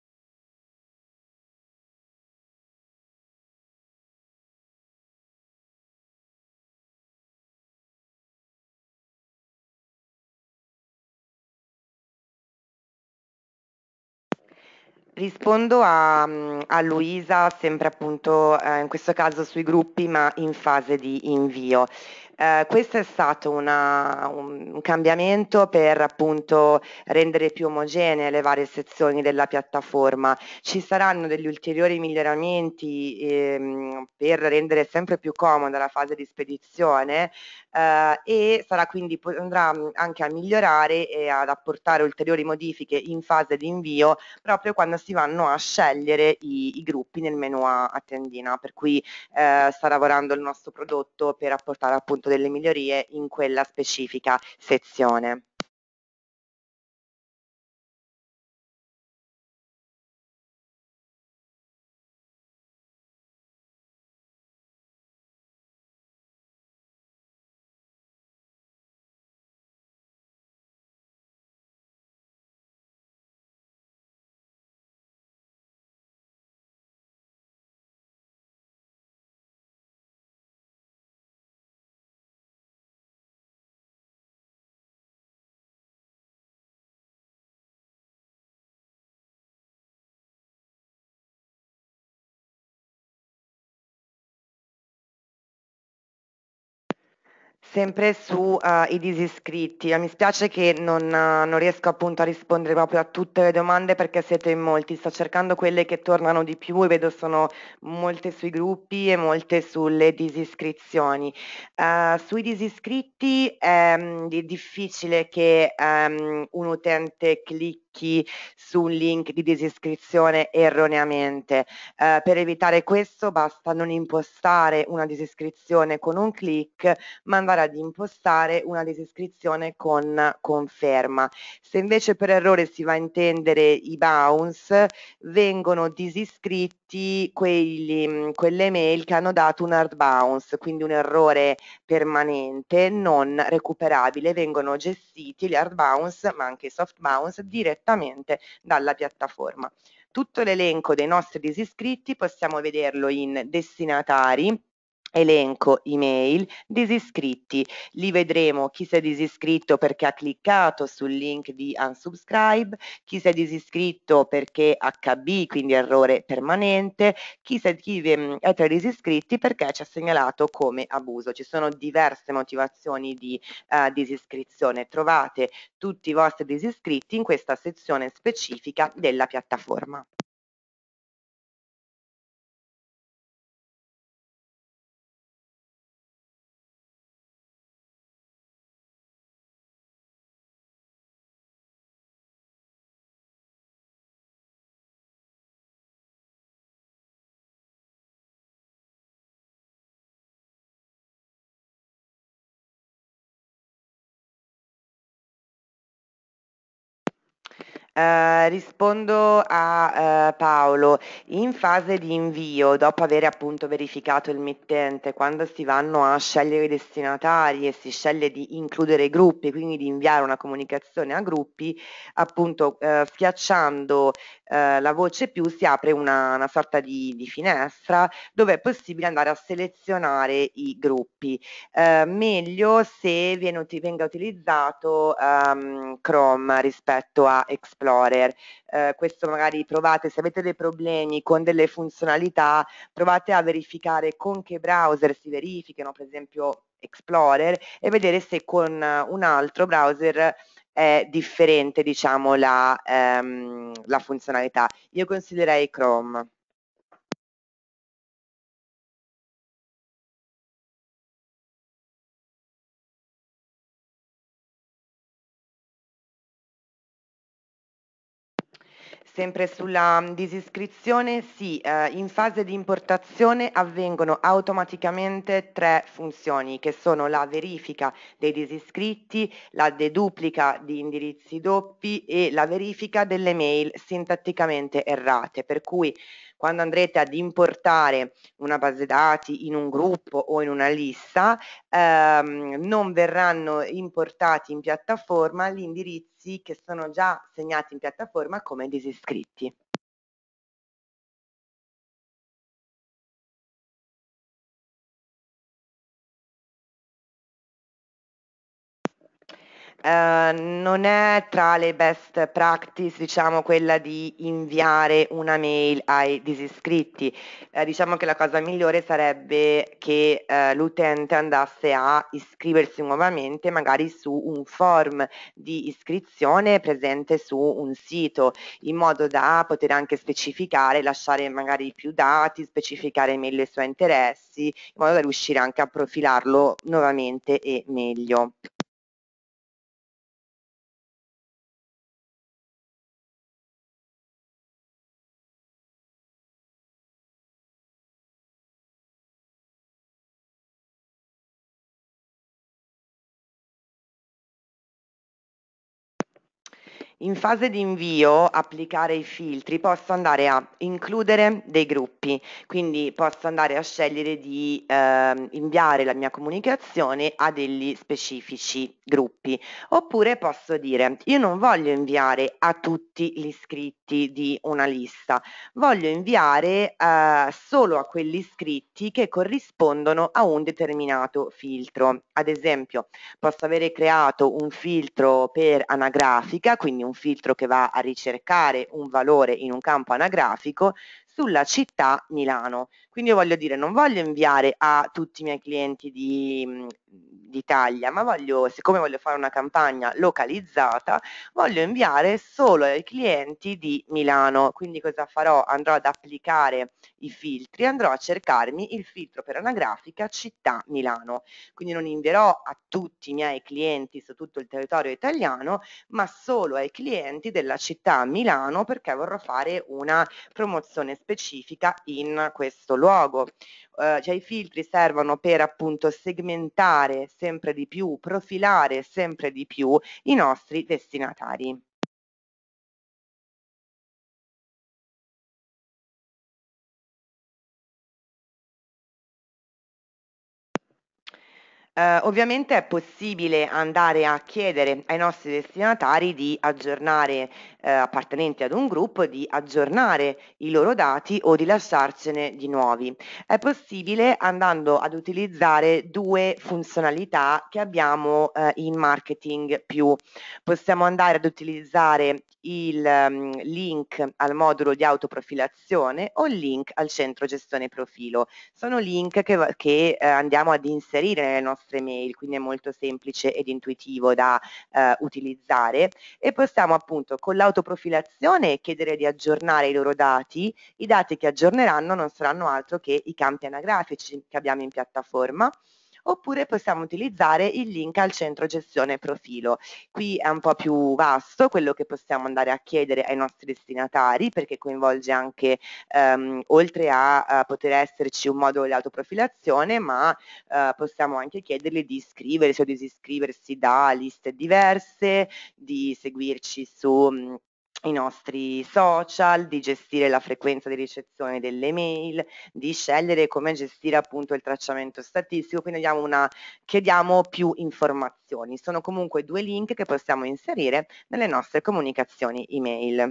Rispondo a, mm, a Luisa, sempre appunto eh, in questo caso sui gruppi, ma in fase di invio. Eh, questo è stato una- un, un cambiamento per appunto rendere più omogenee le varie sezioni della piattaforma. Ci saranno degli ulteriori miglioramenti ehm, per rendere sempre più comoda la fase di spedizione eh, e sarà quindi andrà mm, anche a migliorare e ad apportare ulteriori modifiche in fase di invio proprio quando si vanno a scegliere i, i gruppi nel menu a, a tendina, per cui eh, sta lavorando il nostro prodotto per apportare appunto delle migliorie in quella specifica sezione. Sempre su uh, i disiscritti, mi spiace che non, uh, non riesco appunto a rispondere proprio a tutte le domande perché siete in molti, sto cercando quelle che tornano di più e vedo sono molte sui gruppi e molte sulle disiscrizioni. Uh, sui disiscritti è um, difficile che um, un utente clicchi su un link di disiscrizione erroneamente. Uh, per evitare questo basta non impostare una disiscrizione con un click, ma andare ad impostare una disiscrizione con conferma. Se invece per errore si va a intendere i bounce, vengono disiscritti quelli, quelle mail che hanno dato un hard bounce, quindi un errore permanente non recuperabile, vengono gestiti gli hard bounce ma anche i soft bounce direttamente dalla piattaforma. Tutto l'elenco dei nostri disiscritti possiamo vederlo in destinatari, elenco email, disiscritti. Li vedremo chi si è disiscritto perché ha cliccato sul link di unsubscribe, chi si è disiscritto perché acca bi, quindi errore permanente, chi, si è, chi è tra i disiscritti perché ci ha segnalato come abuso. Ci sono diverse motivazioni di uh, disiscrizione. Trovate tutti i vostri disiscritti in questa sezione specifica della piattaforma. Uh, rispondo a uh, Paolo. In fase di invio, dopo aver appunto verificato il mittente, quando si vanno a scegliere i destinatari e si sceglie di includere i gruppi, quindi di inviare una comunicazione a gruppi, appunto uh, schiacciando uh, la voce più si apre una, una sorta di, di finestra dove è possibile andare a selezionare i gruppi. Uh, meglio se viene, venga utilizzato um, Chrome rispetto a Explorer. Eh, questo magari provate, se avete dei problemi con delle funzionalità, provate a verificare con che browser si verificano, per esempio Explorer, e vedere se con un altro browser è differente, diciamo, la, ehm, la funzionalità. Io consiglierei Chrome. Sempre sulla disiscrizione, sì, eh, in fase di importazione avvengono automaticamente tre funzioni che sono la verifica dei disiscritti, la deduplica di indirizzi doppi e la verifica delle mail sintatticamente errate, per cui quando andrete ad importare una base dati in un gruppo o in una lista, ehm, non verranno importati in piattaforma gli indirizzi che sono già segnati in piattaforma come disiscritti. Uh, non è tra le best practice, diciamo, quella di inviare una mail ai disiscritti. Uh, diciamo che la cosa migliore sarebbe che uh, l'utente andasse a iscriversi nuovamente, magari su un form di iscrizione presente su un sito, in modo da poter anche specificare, lasciare magari più dati, specificare meglio i suoi interessi, in modo da riuscire anche a profilarlo nuovamente e meglio. In fase di invio, applicare i filtri, posso andare a includere dei gruppi, quindi posso andare a scegliere di eh, inviare la mia comunicazione a degli specifici gruppi, oppure posso dire io non voglio inviare a tutti gli iscritti di una lista, voglio inviare eh, solo a quelli iscritti che corrispondono a un determinato filtro. Ad esempio, posso avere creato un filtro per anagrafica, quindi un filtro che va a ricercare un valore in un campo anagrafico sulla città Milano. Quindi io voglio dire, non voglio inviare a tutti i miei clienti di, d'Italia, ma voglio, siccome voglio fare una campagna localizzata, voglio inviare solo ai clienti di Milano. Quindi cosa farò? Andrò ad applicare i filtri, andrò a cercarmi il filtro per anagrafica città Milano. Quindi non invierò a tutti i miei clienti su tutto il territorio italiano, ma solo ai clienti della città Milano, perché vorrò fare una promozione specifica in questo luogo. Uh, cioè i filtri servono per appunto segmentare sempre di più, profilare sempre di più i nostri destinatari. Eh, ovviamente è possibile andare a chiedere ai nostri destinatari di aggiornare, eh, appartenenti ad un gruppo, di aggiornare i loro dati o di lasciarcene di nuovi. È possibile andando ad utilizzare due funzionalità che abbiamo eh, in marketing più. Possiamo andare ad utilizzare il um, link al modulo di autoprofilazione o il link al centro gestione profilo. Sono link che, che eh, andiamo ad inserire nelle nostre mail, quindi è molto semplice ed intuitivo da eh, utilizzare, e possiamo appunto con l'autoprofilazione chiedere di aggiornare i loro dati. I dati che aggiorneranno non saranno altro che i campi anagrafici che abbiamo in piattaforma, oppure possiamo utilizzare il link al centro gestione profilo. Qui è un po' più vasto quello che possiamo andare a chiedere ai nostri destinatari, perché coinvolge anche, ehm, oltre a, a poter esserci un modulo di autoprofilazione, ma eh, possiamo anche chiedergli di iscriversi o di disiscriversi da liste diverse, di seguirci su mh, i nostri social, di gestire la frequenza di ricezione delle mail, di scegliere come gestire appunto il tracciamento statistico, quindi abbiamo una, chiediamo più informazioni. Sono comunque due link che possiamo inserire nelle nostre comunicazioni email.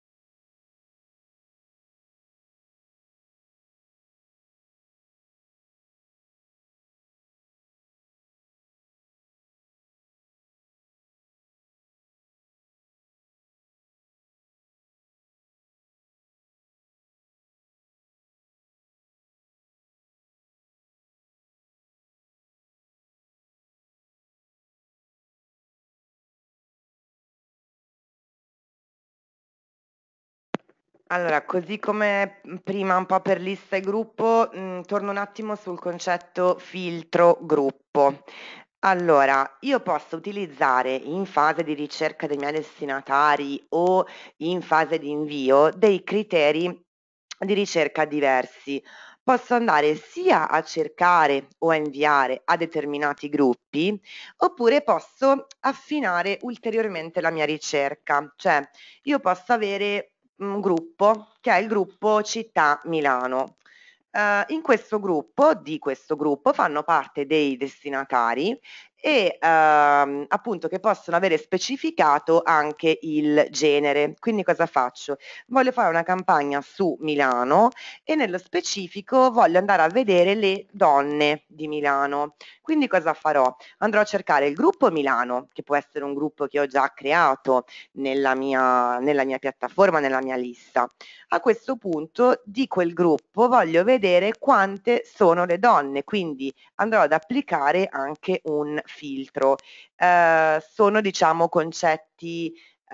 Allora, così come mh, prima un po' per lista e gruppo, mh, torno un attimo sul concetto filtro gruppo. Allora, io posso utilizzare in fase di ricerca dei miei destinatari o in fase di invio dei criteri di ricerca diversi. Posso andare sia a cercare o a inviare a determinati gruppi, oppure posso affinare ulteriormente la mia ricerca. Cioè, io posso avere un gruppo che è il gruppo Città Milano. Eh, in questo gruppo, di questo gruppo, fanno parte dei destinatari e ehm, appunto che possono avere specificato anche il genere. Quindi cosa faccio? Voglio fare una campagna su Milano e nello specifico voglio andare a vedere le donne di Milano. Quindi cosa farò? Andrò a cercare il gruppo Milano, che può essere un gruppo che ho già creato nella mia, nella mia piattaforma, nella mia lista. A questo punto di quel gruppo voglio vedere quante sono le donne, quindi andrò ad applicare anche un filtro. Eh, sono diciamo concetti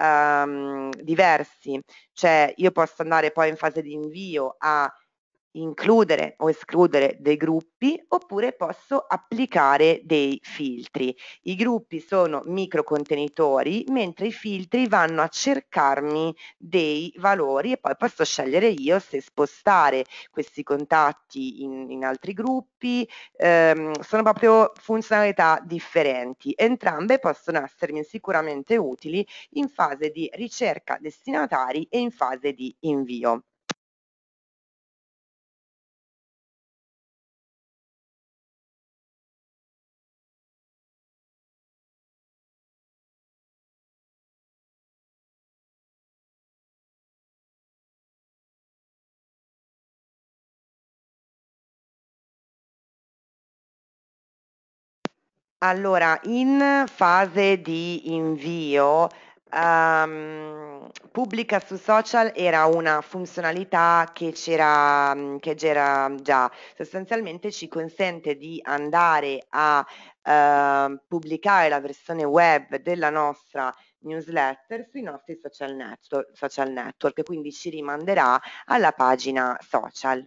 ehm, diversi, cioè io posso andare poi in fase di invio a includere o escludere dei gruppi, oppure posso applicare dei filtri. I gruppi sono micro contenitori, mentre i filtri vanno a cercarmi dei valori e poi posso scegliere io se spostare questi contatti in, in altri gruppi. Ehm, sono proprio funzionalità differenti. Entrambe possono essermi sicuramente utili in fase di ricerca destinatari e in fase di invio. Allora, in fase di invio, Um, pubblica su social era una funzionalità che c'era che c'era già, sostanzialmente ci consente di andare a uh, pubblicare la versione web della nostra newsletter sui nostri social network, social network, quindi ci rimanderà alla pagina social.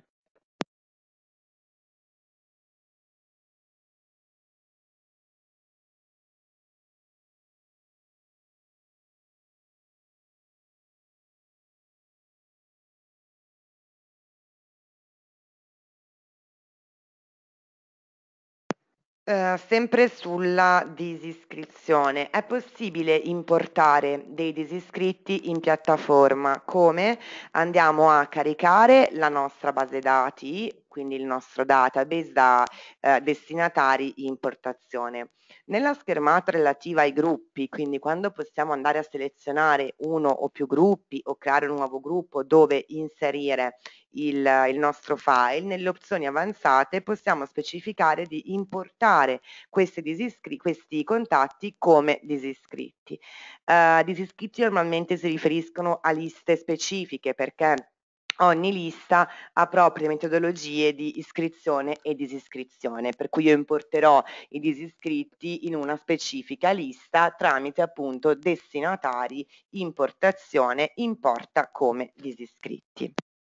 Ehm, sempre sulla disiscrizione, è possibile importare dei disiscritti in piattaforma. Come? Andiamo a caricare la nostra base dati, quindi il nostro database da eh, destinatari importazione. Nella schermata relativa ai gruppi, quindi quando possiamo andare a selezionare uno o più gruppi o creare un nuovo gruppo dove inserire il, il nostro file, nelle opzioni avanzate possiamo specificare di importare questi, disiscri- questi contatti come disiscritti. Uh, disiscritti normalmente si riferiscono a liste specifiche perché ogni lista ha proprie metodologie di iscrizione e disiscrizione, per cui io importerò i disiscritti in una specifica lista tramite appunto destinatari, importazione, importa come disiscritti.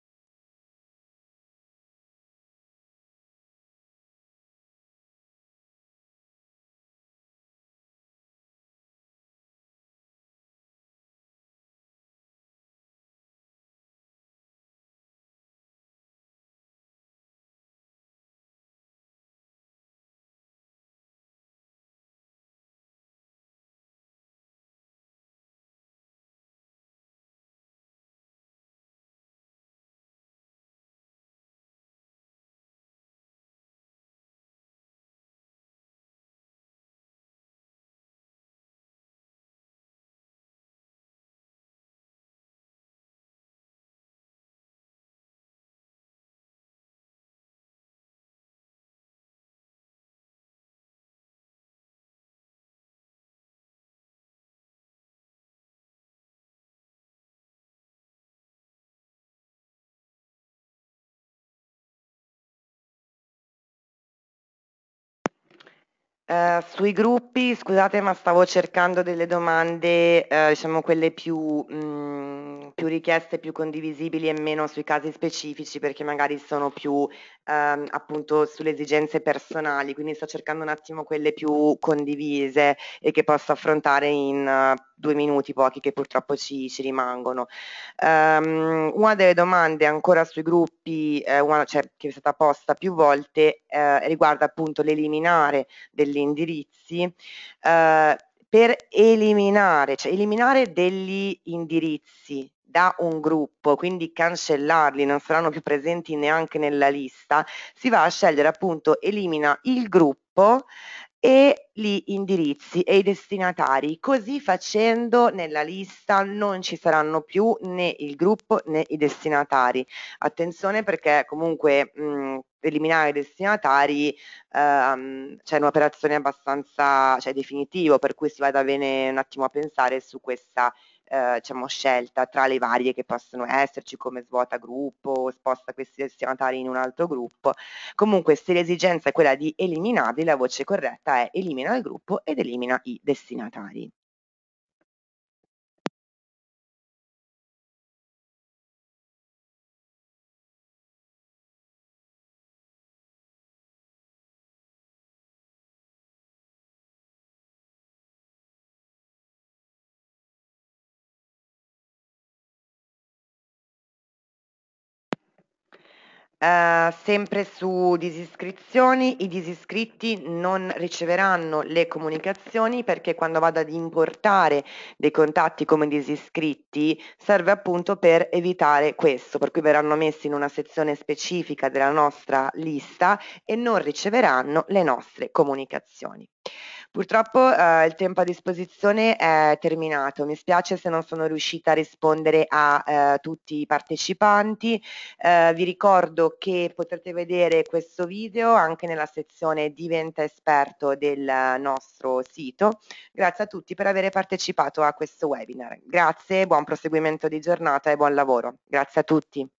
Ehm, sui gruppi, scusate, ma stavo cercando delle domande, ehm, diciamo quelle più mhmm, più richieste, più condivisibili e meno sui casi specifici, perché magari sono più, ehm, appunto sulle esigenze personali, quindi sto cercando un attimo quelle più condivise e che posso affrontare in due minuti pochi che purtroppo ci ci rimangono. Ehm, una delle domande ancora sui gruppi, ehm, una cioè che è stata posta più volte, ehm, riguarda appunto l'eliminare degli indirizzi, eh, per eliminare, cioè eliminare degli indirizzi da un gruppo, quindi cancellarli, non saranno più presenti neanche nella lista, si va a scegliere appunto elimina il gruppo e gli indirizzi e i destinatari. Così facendo nella lista non ci saranno più né il gruppo né i destinatari. Attenzione perché comunque mh, eliminare i destinatari ehm, c'è un'operazione abbastanza, cioè definitivo, per cui si vada bene un attimo a pensare su questa eh, diciamo, scelta tra le varie che possono esserci, come svuota gruppo, sposta questi destinatari in un altro gruppo. Comunque, se l'esigenza è quella di eliminarli, la voce corretta è elimina il gruppo ed elimina i destinatari. Ehm, sempre su disiscrizioni, i disiscritti non riceveranno le comunicazioni perché quando vado ad importare dei contatti come disiscritti serve appunto per evitare questo, per cui verranno messi in una sezione specifica della nostra lista e non riceveranno le nostre comunicazioni. Purtroppo eh, il tempo a disposizione è terminato, mi spiace se non sono riuscita a rispondere a eh, tutti i partecipanti. Eh, vi ricordo che potrete vedere questo video anche nella sezione Diventa esperto del nostro sito. Grazie a tutti per aver partecipato a questo webinar. Grazie, buon proseguimento di giornata e buon lavoro. Grazie a tutti.